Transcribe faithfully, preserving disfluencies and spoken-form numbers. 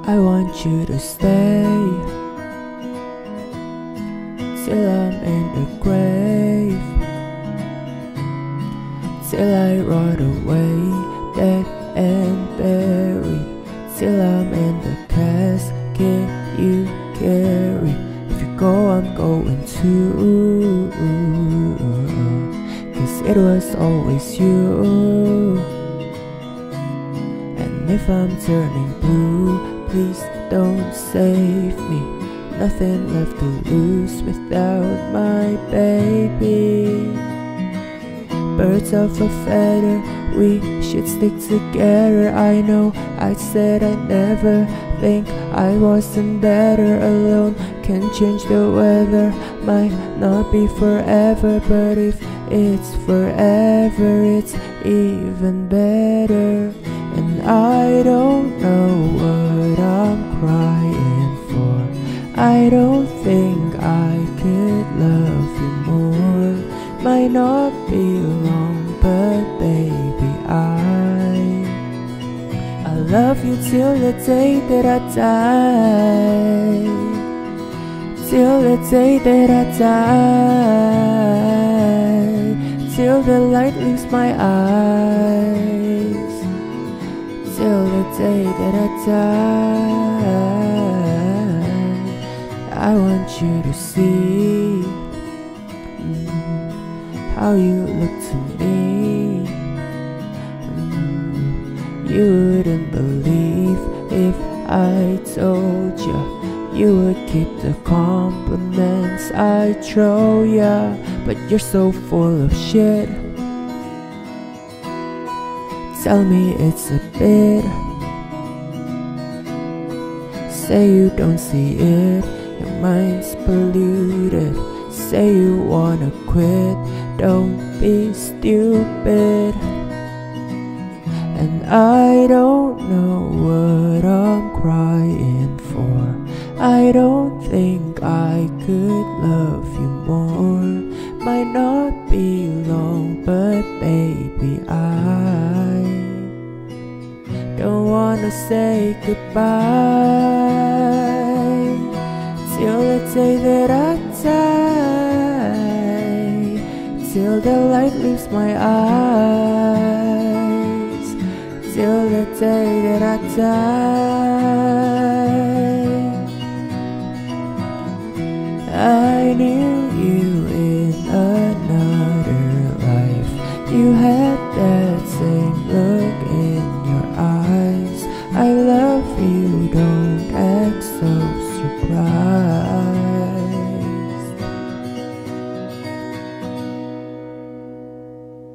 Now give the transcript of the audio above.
I want you to stay till I'm in the grave, till I rot away, dead and buried, till I'm in the casket you carry. If you go, I'm going too, 'cause it was always you. And if I'm turning blue, please don't save me. Nothing left to lose without my baby. Birds of a feather, we should stick together. I know I said I'd never think I wasn't better alone. Can change the weather, might not be forever, but if it's forever, it's even better. And I don't know what I'm crying for. I don't think I could love you more. Might not be long, but baby, I I love you till the day that I die, till the day that I die, till the light leaves my eyes, till the day that I die. I want you to see mm, how you look to me. mm, You wouldn't believe if I told you. You would keep the compliments I throw ya, but you're so full of shit. Tell me it's a bit. Say you don't see it, your mind's polluted. Say you wanna quit, don't be stupid. And I don't know what I'm crying for. I don't think I could love you more. Might not be long, but baby, I don't wanna say goodbye till the day that I die, till the light leaves my eyes, till the day that I die. I knew you in another life. You had that same look